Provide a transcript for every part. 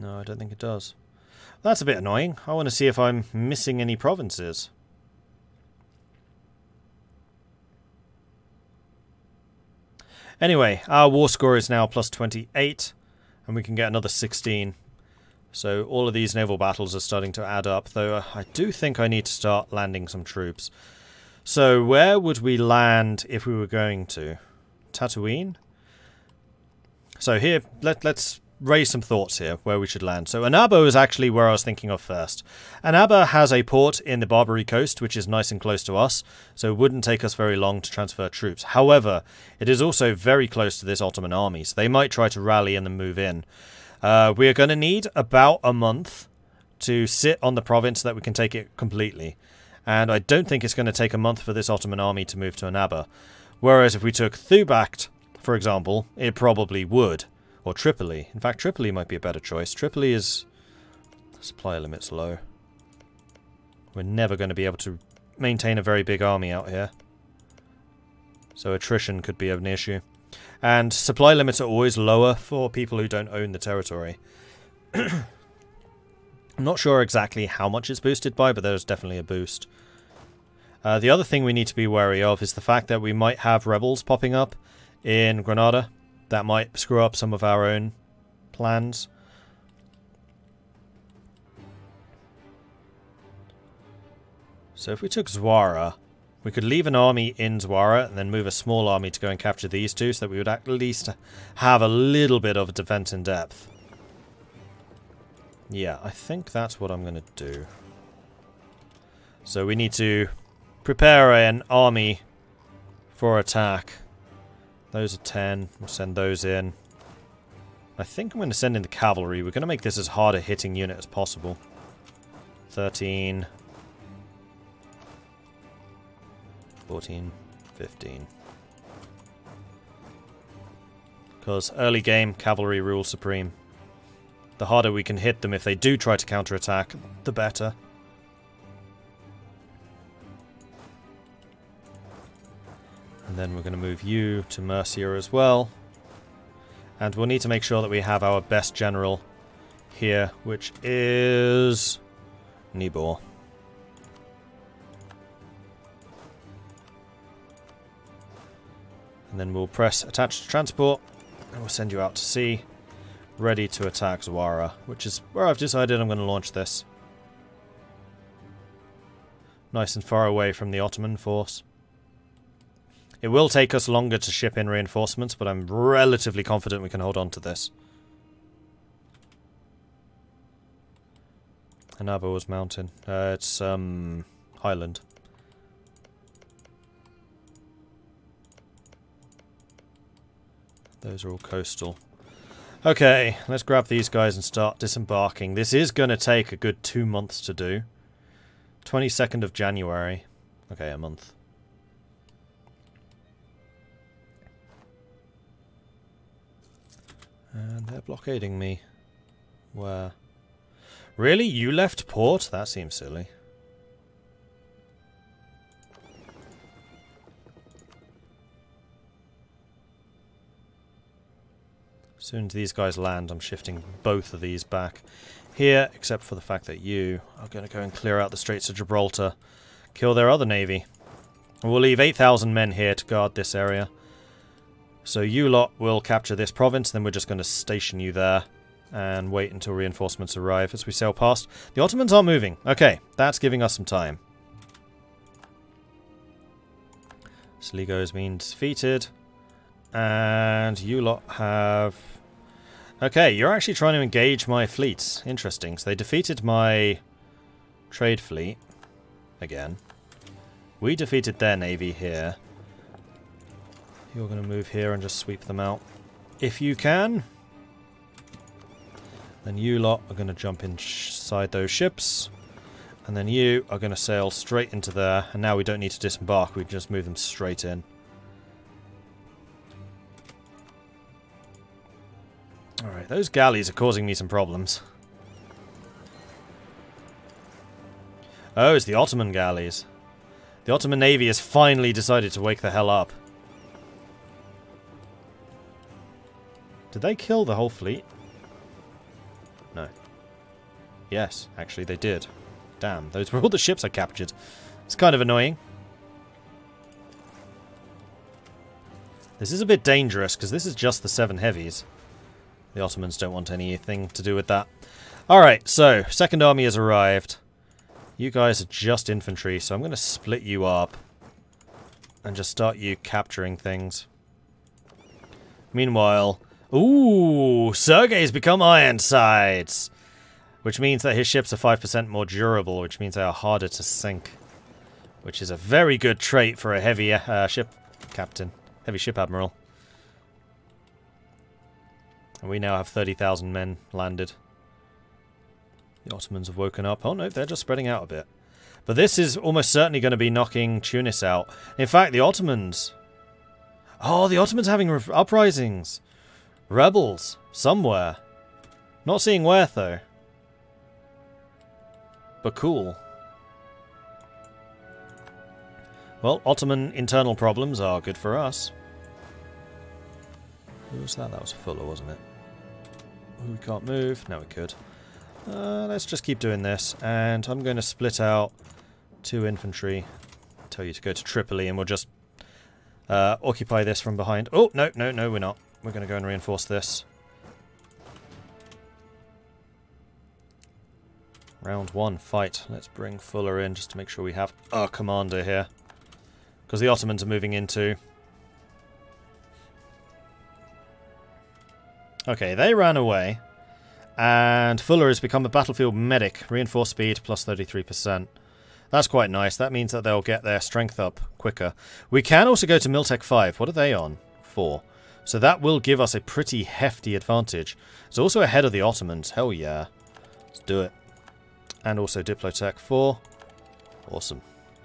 No, I don't think it does. That's a bit annoying. I want to see if I'm missing any provinces. Anyway, our war score is now plus 28, and we can get another 16. So all of these naval battles are starting to add up, though I do think I need to start landing some troops. So where would we land if we were going to? Tatooine? So here, let's raise some thoughts here where we should land. So Annaba is actually where I was thinking of first. Annaba has a port in the Barbary coast, which is nice and close to us, so it wouldn't take us very long to transfer troops. However, it is also very close to this Ottoman army, so they might try to rally and then move in. We are going to need about a month to sit on the province so that we can take it completely. And I don't think it's going to take a month for this Ottoman army to move to Annaba. Whereas if we took Thubact, for example, it probably would. Or Tripoli. In fact, Tripoli might be a better choice. Tripoli is... supply limit's low. We're never going to be able to maintain a very big army out here. So attrition could be an issue. And supply limits are always lower for people who don't own the territory. I'm not sure exactly how much it's boosted by, but there's definitely a boost. The other thing we need to be wary of is the fact that we might have rebels popping up in Granada. That might screw up some of our own plans. So if we took Zawara, we could leave an army in Zawara and then move a small army to go and capture these two, so that we would at least have a little bit of a defense in depth. Yeah, I think that's what I'm going to do. So we need to prepare an army for attack. Those are 10. We'll send those in. I think I'm going to send in the cavalry. We're going to make this as hard a hitting unit as possible. 13. 14. 15. Because early game, cavalry rules supreme. The harder we can hit them if they do try to counterattack, the better. And then we're going to move you to Mercia as well. And we'll need to make sure that we have our best general here, which is Nibor. And then we'll press attach to transport, and we'll send you out to sea, ready to attack Zawara, which is where I've decided I'm going to launch this. Nice and far away from the Ottoman force. It will take us longer to ship in reinforcements, but I'm relatively confident we can hold on to this. Annaba was mountain. It's Highland. Those are all coastal. Okay, let's grab these guys and start disembarking. This is going to take a good 2 months to do. 22nd of January. Okay, a month. And they're blockading me. Where? Really? You left port? That seems silly. As soon as these guys land, I'm shifting both of these back here, except for the fact that you are going to go and clear out the Straits of Gibraltar, kill their other navy. And we'll leave 8,000 men here to guard this area. So you lot will capture this province, then we're just going to station you there and wait until reinforcements arrive as we sail past. The Ottomans are moving. Okay, that's giving us some time. Sligo has been defeated. And you lot have... Okay, you're actually trying to engage my fleets. Interesting. So they defeated my trade fleet. Again. We defeated their navy here. You're going to move here and just sweep them out. If you can. Then you lot are going to jump inside those ships. And then you are going to sail straight into there. And now we don't need to disembark. We can just move them straight in. Alright, those galleys are causing me some problems. Oh, it's the Ottoman galleys. The Ottoman navy has finally decided to wake the hell up. Did they kill the whole fleet? No. Yes, actually they did. Damn, those were all the ships I captured. It's kind of annoying. This is a bit dangerous, because this is just the 7 heavies. The Ottomans don't want anything to do with that. Alright, so, second army has arrived. You guys are just infantry, so I'm going to split you up. And just start you capturing things. Meanwhile... Ooh! Sergei's become Ironsides! Which means that his ships are 5% more durable, which means they are harder to sink. Which is a very good trait for a heavy ship captain. Heavy ship admiral. And we now have 30,000 men landed. The Ottomans have woken up. Oh no, they're just spreading out a bit. But this is almost certainly going to be knocking Tunis out. In fact, the Ottomans... Oh, the Ottomans having uprisings. Rebels. Somewhere. Not seeing where, though. But cool. Well, Ottoman internal problems are good for us. Who was that? That was Fuller, wasn't it? We can't move. No, we could. Let's just keep doing this. And I'm going to split out 2 infantry. Tell you to go to Tripoli and we'll just occupy this from behind. Oh, no, no, no, we're not. We're going to go and reinforce this. Round 1, fight. Let's bring Fuller in just to make sure we have our commander here. Because the Ottomans are moving in too. Okay, they ran away. And Fuller has become a battlefield medic. Reinforced speed plus 33%. That's quite nice. That means that they'll get their strength up quicker. We can also go to Miltech 5. What are they on? 4. So that will give us a pretty hefty advantage. It's also ahead of the Ottomans. Hell yeah. Let's do it. And also Diplotech 4. Awesome.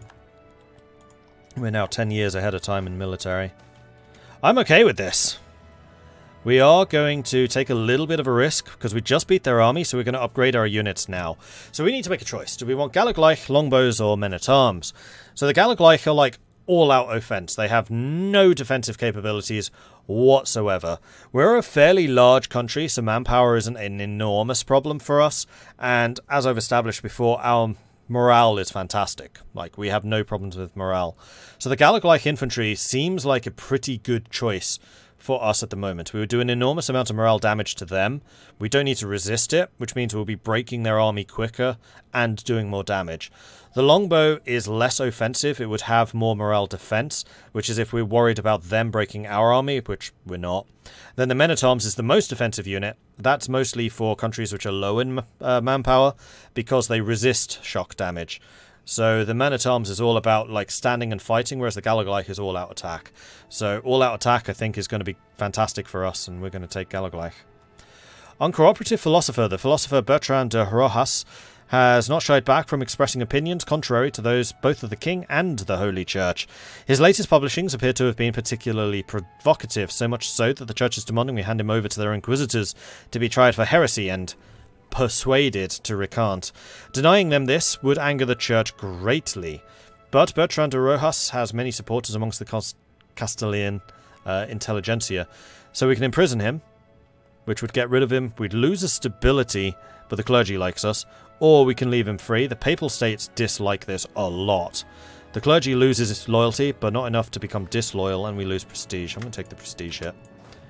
We're now 10 years ahead of time in military. I'm okay with this. We are going to take a little bit of a risk, because we just beat their army, so we're going to upgrade our units now. So we need to make a choice. Do we want Galagleich, longbows, or men-at-arms? So the Galagleich are like all-out offense. They have no defensive capabilities whatsoever. We're a fairly large country, so manpower isn't an enormous problem for us. And as I've established before, our morale is fantastic. Like, we have no problems with morale. So the Galagleich infantry seems like a pretty good choice for us at the moment. We would do an enormous amount of morale damage to them. We don't need to resist it, which means we'll be breaking their army quicker and doing more damage. The longbow is less offensive. It would have more morale defense, which is if we're worried about them breaking our army, which we're not. Then the men-at-arms is the most offensive unit. That's mostly for countries which are low in manpower, because they resist shock damage. So the men-at-arms is all about like standing and fighting, whereas the Galagleich is all-out attack. So all-out attack, I think, is going to be fantastic for us, and we're going to take Galagleich. Uncooperative philosopher, the philosopher Bertrand de Rojas, has not shied back from expressing opinions contrary to those both of the king and the Holy Church. His latest publishings appear to have been particularly provocative, so much so that the Church is demanding we hand him over to their inquisitors to be tried for heresy and persuaded to recant. Denying them this would anger the Church greatly. But Bertrand de Rojas has many supporters amongst the Castilian intelligentsia, so we can imprison him, which would get rid of him. We'd lose his stability, but the clergy likes us. Or we can leave him free. The Papal States dislike this a lot. The clergy loses its loyalty, but not enough to become disloyal, and we lose prestige. I'm going to take the prestige hit.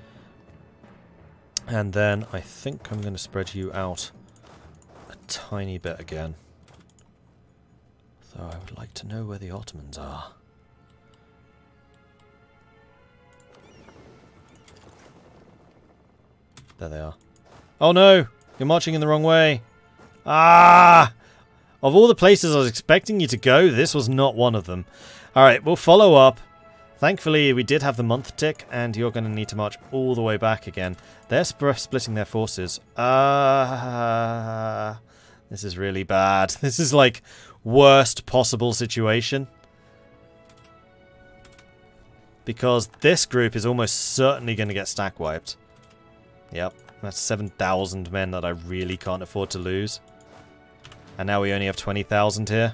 And then I think I'm going to spread you out a tiny bit again. Though I would like to know where the Ottomans are. There they are. Oh no! You're marching in the wrong way! Ah! Of all the places I was expecting you to go, this was not one of them. Alright, we'll follow up. Thankfully, we did have the month tick, and you're going to need to march all the way back again. They're splitting their forces. This is really bad. This is like worst possible situation. Because this group is almost certainly going to get stack wiped. Yep, that's 7,000 men that I really can't afford to lose. And now we only have 20,000 here.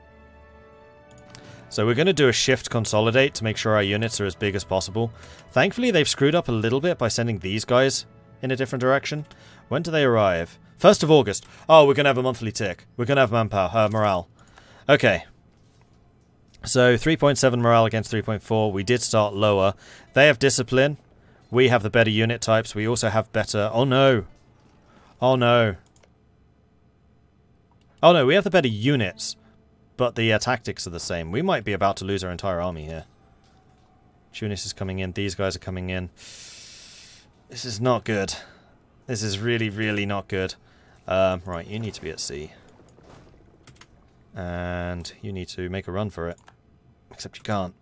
So we're going to do a shift consolidate to make sure our units are as big as possible. Thankfully, they've screwed up a little bit by sending these guys in a different direction. When do they arrive? 1st of August. Oh, we're going to have a monthly tick. We're going to have manpower, morale. Okay. So 3.7 morale against 3.4. We did start lower. They have discipline. We have the better unit types. We also have better... Oh no. Oh no. Oh no, we have the better units. But the tactics are the same. We might be about to lose our entire army here. Tunis is coming in. These guys are coming in. This is not good. This is really, really not good. Right, you need to be at sea. And you need to make a run for it. Except you can't.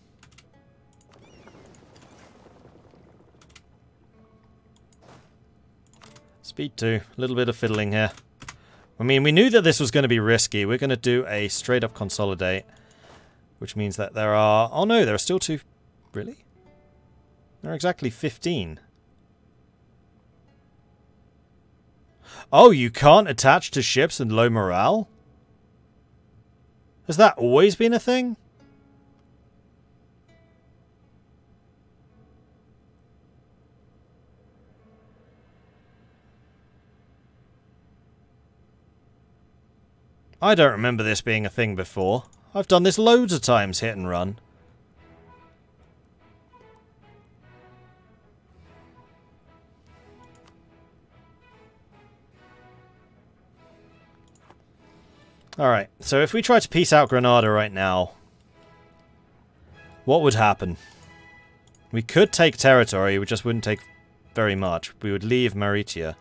Speed 2. A little bit of fiddling here. I mean, we knew that this was going to be risky. We're going to do a straight up consolidate. Which means that there are... Oh no, there are still 2... Really? There are exactly 15. Oh, you can't attach to ships and low morale? Has that always been a thing? I don't remember this being a thing before. I've done this loads of times, hit and run. Alright, so if we try to peace out Granada right now, what would happen? We could take territory, we just wouldn't take very much. We would leave Maritia.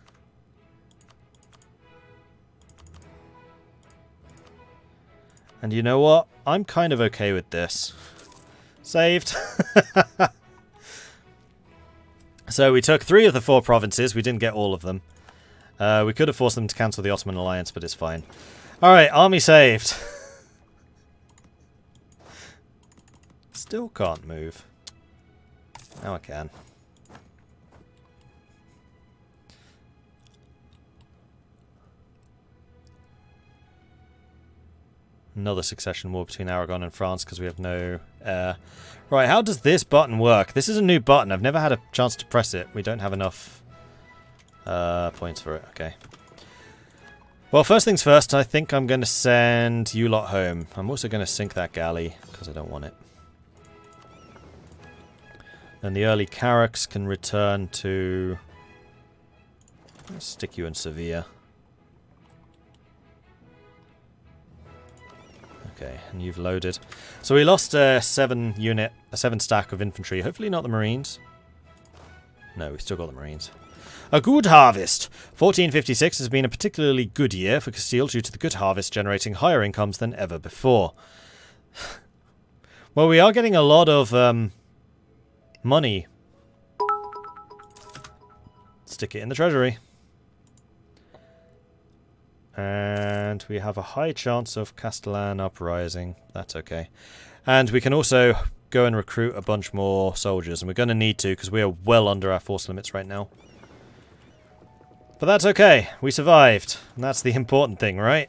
And you know what? I'm kind of okay with this. Saved. So we took 3 of the 4 provinces. We didn't get all of them. We could have forced them to cancel the Ottoman alliance, but it's fine. Alright, army saved. Still can't move. Now I can. Another succession war between Aragon and France because we have no air. Right, how does this button work? This is a new button. I've never had a chance to press it. We don't have enough points for it. Okay. Well, first things first, I think I'm going to send you lot home. I'm also going to sink that galley because I don't want it. Then the early Carracks can return to... Let's stick you in Sevilla. Okay, and you've loaded. So we lost a 7 stack of infantry. Hopefully not the Marines. No, we've still got the Marines. A good harvest! 1456 has been a particularly good year for Castile due to the good harvest generating higher incomes than ever before. Well, we are getting a lot of money. Stick it in the treasury. And we have a high chance of Castellan uprising. That's okay. And we can also go and recruit a bunch more soldiers. And we're going to need to because we are well under our force limits right now. But that's okay. We survived. And that's the important thing, right?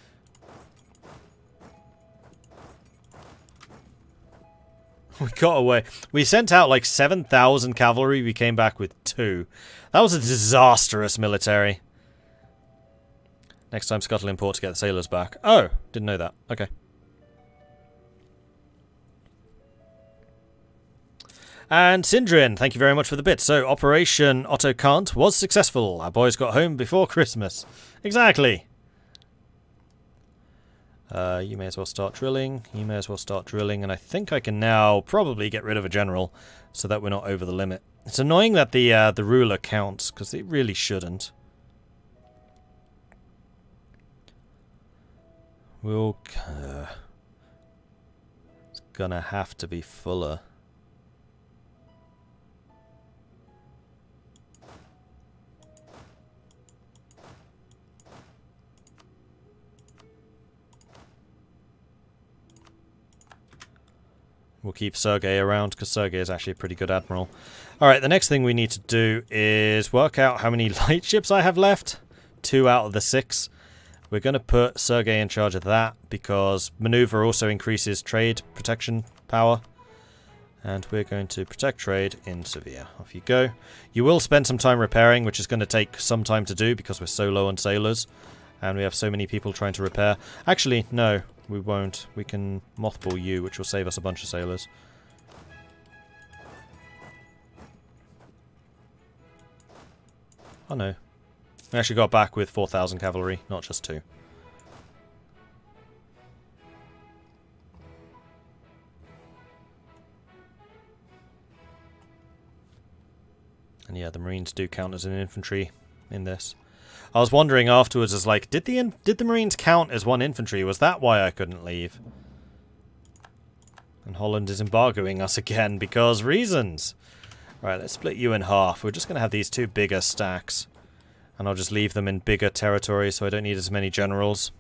We got away. We sent out like 7,000 cavalry. We came back with 2. That was a disastrous military. Next time, scuttle in port to get the sailors back. Oh, didn't know that. Okay. And Sindrin, thank you very much for the bit. So, Operation Otto Kant was successful. Our boys got home before Christmas. Exactly. You may as well start drilling. You may as well start drilling. And I think I can now probably get rid of a general so that we're not over the limit. It's annoying that the ruler counts because it really shouldn't. We'll... it's gonna have to be fuller. We'll keep Sergei around because Sergei is actually a pretty good admiral. Alright, the next thing we need to do is work out how many light ships I have left. 2 out of the 6. We're going to put Sergei in charge of that because maneuver also increases trade protection power. And we're going to protect trade in Sevilla. Off you go. You will spend some time repairing, which is going to take some time to do because we're so low on sailors. And we have so many people trying to repair. Actually, no, we won't. We can mothball you, which will save us a bunch of sailors. Oh no. We actually got back with 4,000 cavalry, not just 2. And yeah, the Marines do count as an infantry in this. I was wondering afterwards, as like, did the Marines count as 1 infantry? Was that why I couldn't leave? And Holland is embargoing us again because reasons. Right, let's split you in half. We're just going to have these 2 bigger stacks. And I'll just leave them in bigger territory so I don't need as many generals.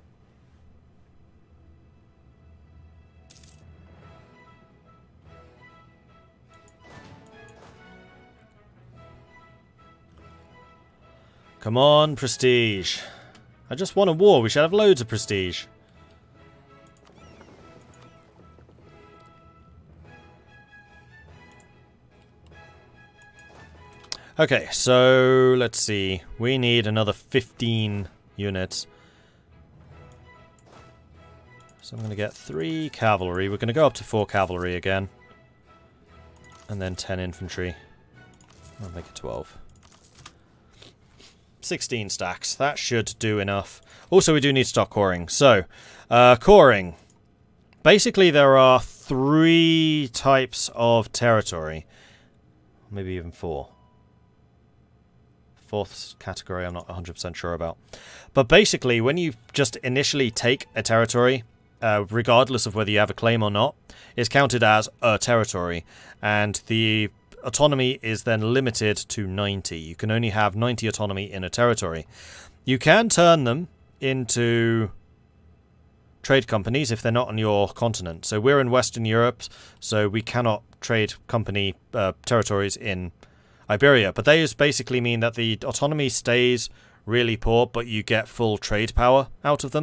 Come on, prestige. I just won a war. We should have loads of prestige. Okay, so let's see. We need another 15 units. So I'm going to get 3 cavalry. We're going to go up to 4 cavalry again. And then 10 infantry. I'll make it 12. 16 stacks. That should do enough. Also, we do need to start coring. So, coring. Basically, there are 3 types of territory. Maybe even 4. 4th category I'm not 100% sure about. But basically, when you just initially take a territory, regardless of whether you have a claim or not, it's counted as a territory. And the autonomy is then limited to 90. You can only have 90 autonomy in a territory. You can turn them into trade companies if they're not on your continent. So we're in Western Europe, so we cannot trade company territories in Iberia. But they just basically mean that the autonomy stays really poor, but you get full trade power out of them.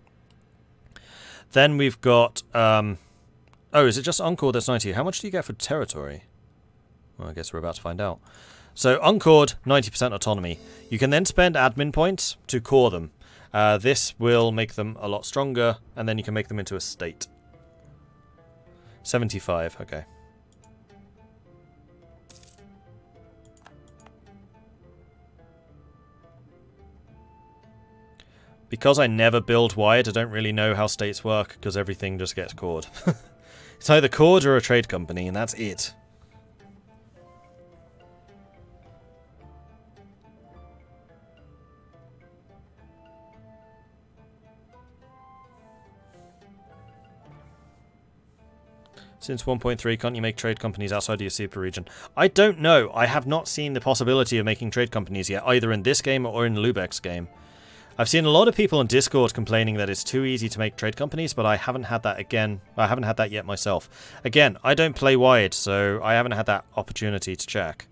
Then we've got... oh, is it just Encore that's 90? How much do you get for territory? Well, I guess we're about to find out. So, Uncored, 90% autonomy. You can then spend admin points to core them. This will make them a lot stronger, and then you can make them into a state. 75, okay. Because I never build wide, I don't really know how states work, because everything just gets cored. It's either cored or a trade company, and that's it. Since 1.3, can't you make trade companies outside of your super region? I don't know. I have not seen the possibility of making trade companies yet, either in this game or in Lubeck's game. I've seen a lot of people on Discord complaining that it's too easy to make trade companies, but I haven't had that I haven't had that yet myself. Again, I don't play wide, so I haven't had that opportunity to check.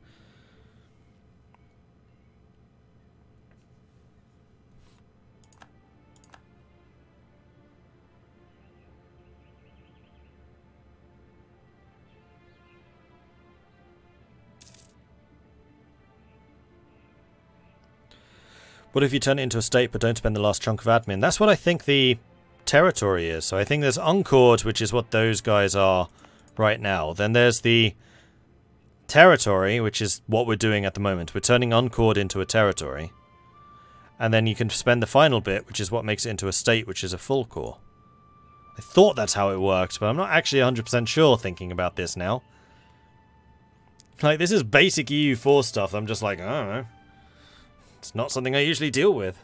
What if you turn it into a state but don't spend the last chunk of admin? That's what I think the territory is. So I think there's Uncored, which is what those guys are right now. Then there's the territory, which is what we're doing at the moment. We're turning Uncored into a territory. And then you can spend the final bit, which is what makes it into a state, which is a full core. I thought that's how it worked, but I'm not actually 100% sure thinking about this now. Like, this is basic EU4 stuff. I'm just like, I don't know. It's not something I usually deal with.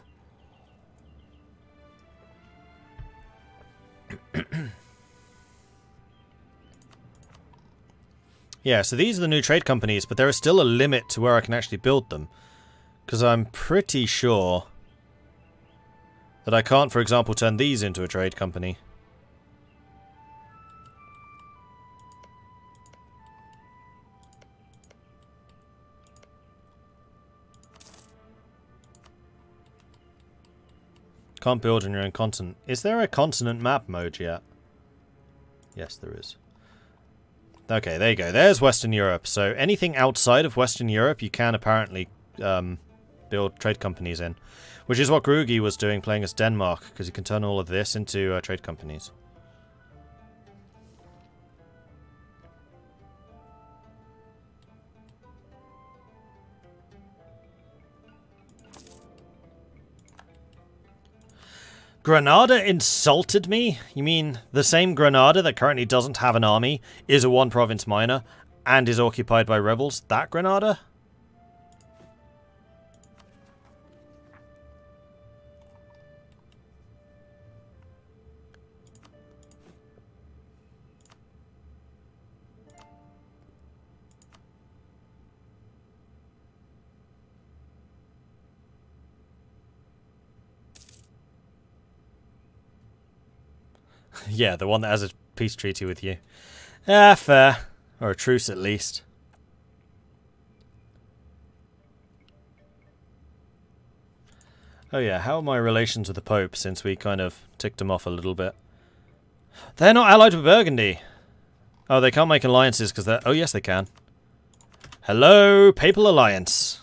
Yeah, so these are the new trade companies, but there is still a limit to where I can actually build them. Because I'm pretty sure that I can't, for example, turn these into a trade company. Can't build on your own continent. Is there a continent map mode yet? Yes, there is. Okay, there you go. There's Western Europe. So anything outside of Western Europe, you can apparently build trade companies in. Which is what Grugi was doing playing as Denmark, because you can turn all of this into trade companies. Granada insulted me? You mean the same Granada that currently doesn't have an army, is a one-province minor, and is occupied by rebels? That Granada? Yeah, the one that has a peace treaty with you. Ah, fair. Or a truce at least. Oh yeah, how are my relations with the Pope, since we kind of ticked them off a little bit? They're not allied with Burgundy! Oh, they can't make alliances because they're... Oh yes, they can. Hello, Papal Alliance!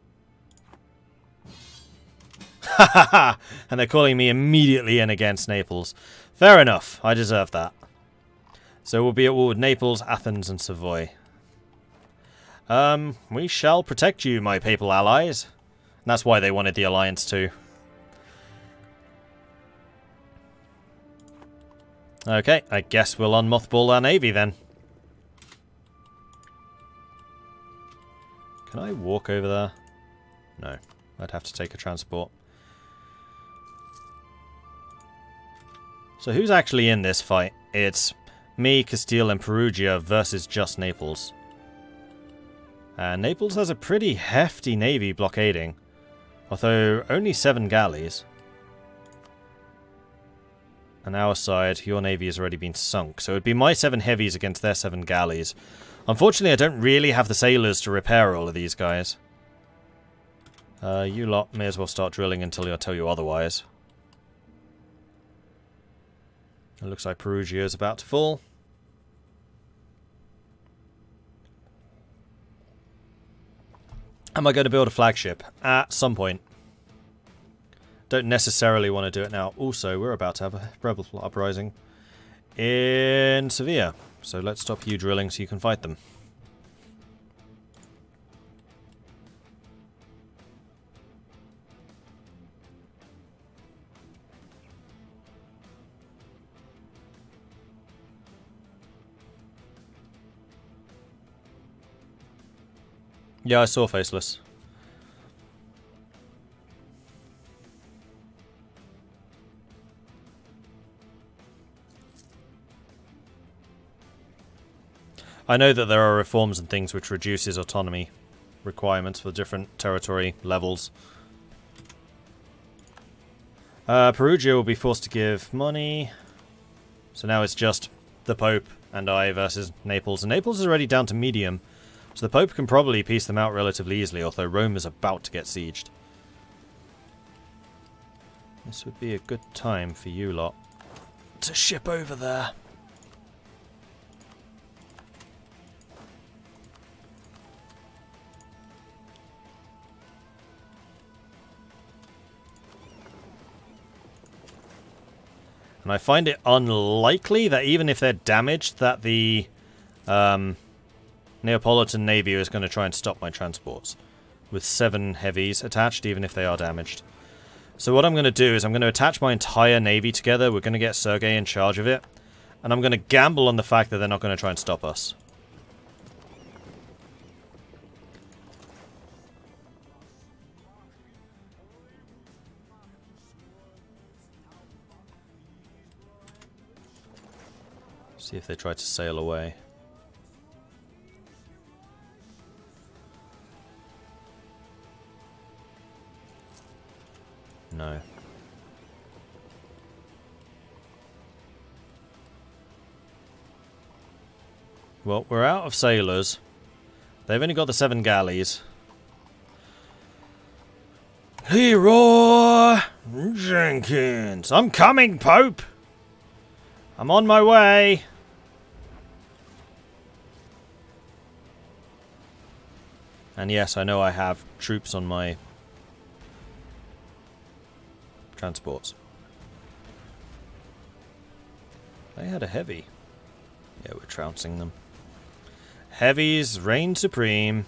Ha ha ha! And they're calling me immediately in against Naples. Fair enough, I deserve that. So we'll be at war with Naples, Athens, and Savoy. We shall protect you, my papal allies. And that's why they wanted the alliance too. Okay, I guess we'll unmothball our navy then. Can I walk over there? No, I'd have to take a transport. So who's actually in this fight? It's me, Castile, and Perugia versus just Naples. Naples has a pretty hefty navy blockading, although only 7 galleys. On our side, your navy has already been sunk, so it'd be my 7 heavies against their 7 galleys. Unfortunately, I don't really have the sailors to repair all of these guys. You lot may as well start drilling until I tell you otherwise. It looks like Perugia is about to fall. Am I going to build a flagship? At some point. Don't necessarily want to do it now. Also, we're about to have a rebel uprising in Sevilla. So let's stop you drilling so you can fight them. Yeah, I saw Faceless. I know that there are reforms and things which reduces autonomy requirements for different territory levels. Perugia will be forced to give money. So now it's just the Pope and I versus Naples. And Naples is already down to medium. So the Pope can probably piece them out relatively easily, although Rome is about to get sieged. This would be a good time for you lot to ship over there. And I find it unlikely that even if they're damaged, that the Neapolitan Navy is going to try and stop my transports. With 7 heavies attached, even if they are damaged. So what I'm going to do is I'm going to attach my entire navy together. We're going to get Sergei in charge of it. And I'm going to gamble on the fact that they're not going to try and stop us. See if they try to sail away. No. Well, we're out of sailors. They've only got the 7 galleys. Leroy Jenkins! I'm coming, Pope! I'm on my way! And yes, I know I have troops on my transports. They had a heavy. Yeah, we're trouncing them. Heavies reign supreme.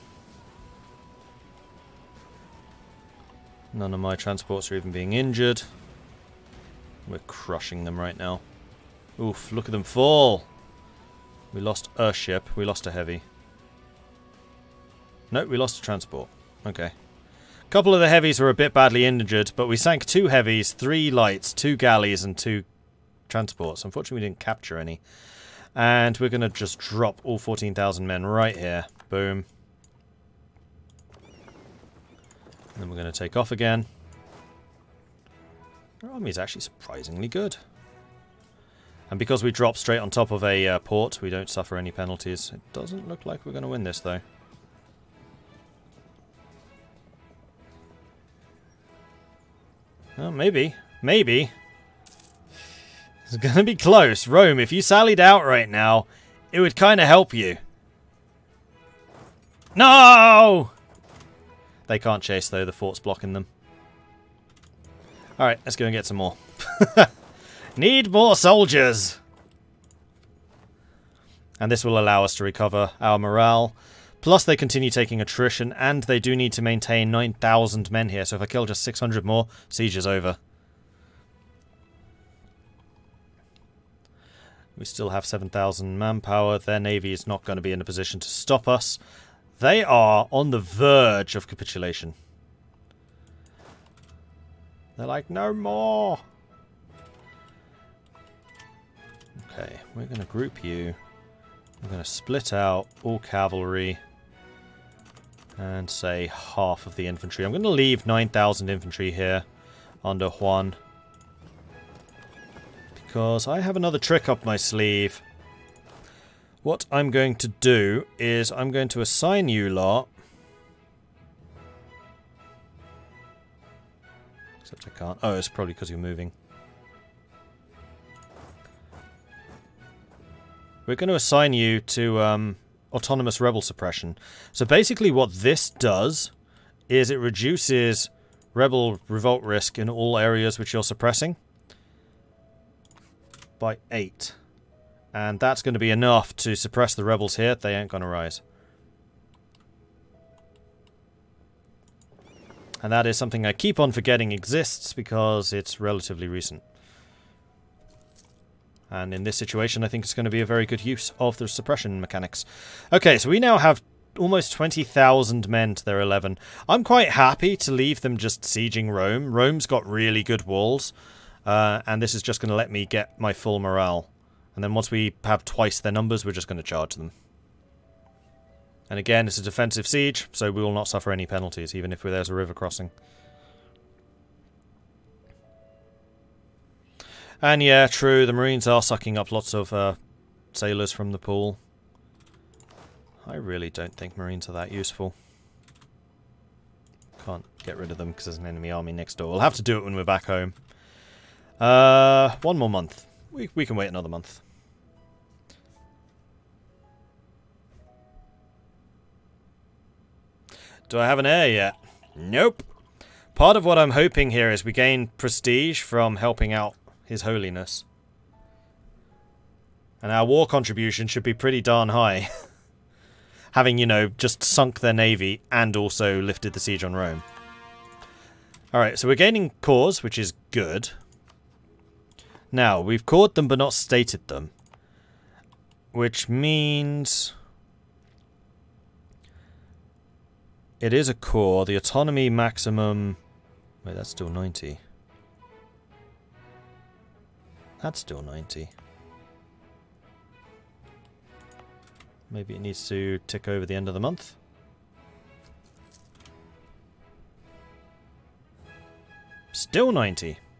None of my transports are even being injured. We're crushing them right now. Oof, look at them fall. We lost a ship. We lost a heavy. No, we lost a transport. Okay. A couple of the heavies were a bit badly injured, but we sank 2 heavies, 3 lights, 2 galleys, and 2 transports. Unfortunately, we didn't capture any. And we're going to just drop all 14,000 men right here. Boom. And then we're going to take off again. Our army is actually surprisingly good. And because we drop straight on top of a port, we don't suffer any penalties. It doesn't look like we're going to win this, though. Well, maybe. Maybe. It's going to be close. Rome, if you sallied out right now, it would kind of help you. No! They can't chase, though. The fort's blocking them. Alright, let's go and get some more. Need more soldiers! And this will allow us to recover our morale. Plus, they continue taking attrition, and they do need to maintain 9,000 men here. So if I kill just 600 more, siege is over. We still have 7,000 manpower. Their navy is not going to be in a position to stop us. They are on the verge of capitulation. They're like, no more! Okay, we're going to group you. We're going to split out all cavalry. And say half of the infantry. I'm going to leave 9,000 infantry here under Juan. Because I have another trick up my sleeve. What I'm going to do is I'm going to assign you lot. Except I can't. Oh, it's probably because you're moving. We're going to assign you to autonomous rebel suppression. So basically what this does is it reduces rebel revolt risk in all areas which you're suppressing by 8. And that's going to be enough to suppress the rebels here. They ain't going to rise. And that is something I keep on forgetting exists because it's relatively recent. And in this situation, I think it's going to be a very good use of the suppression mechanics. Okay, so we now have almost 20,000 men to their 11. I'm quite happy to leave them just sieging Rome. Rome's got really good walls. And this is just going to let me get my full morale. And then once we have twice their numbers, we're just going to charge them. And again, it's a defensive siege, so we will not suffer any penalties, even if there's a river crossing. And yeah, true, the Marines are sucking up lots of sailors from the pool. I really don't think Marines are that useful. Can't get rid of them because there's an enemy army next door. We'll have to do it when we're back home. 1 more month. We can wait another month. Do I have an heir yet? Nope. Part of what I'm hoping here is we gain prestige from helping out His Holiness. And our war contribution should be pretty darn high. Having, you know, just sunk their navy and also lifted the siege on Rome. Alright, so we're gaining cores, which is good. Now, we've cored them but not stated them. Which means it is a core. The autonomy maximum... Wait, that's still 90. That's still 90. Maybe it needs to tick over the end of the month. Still 90.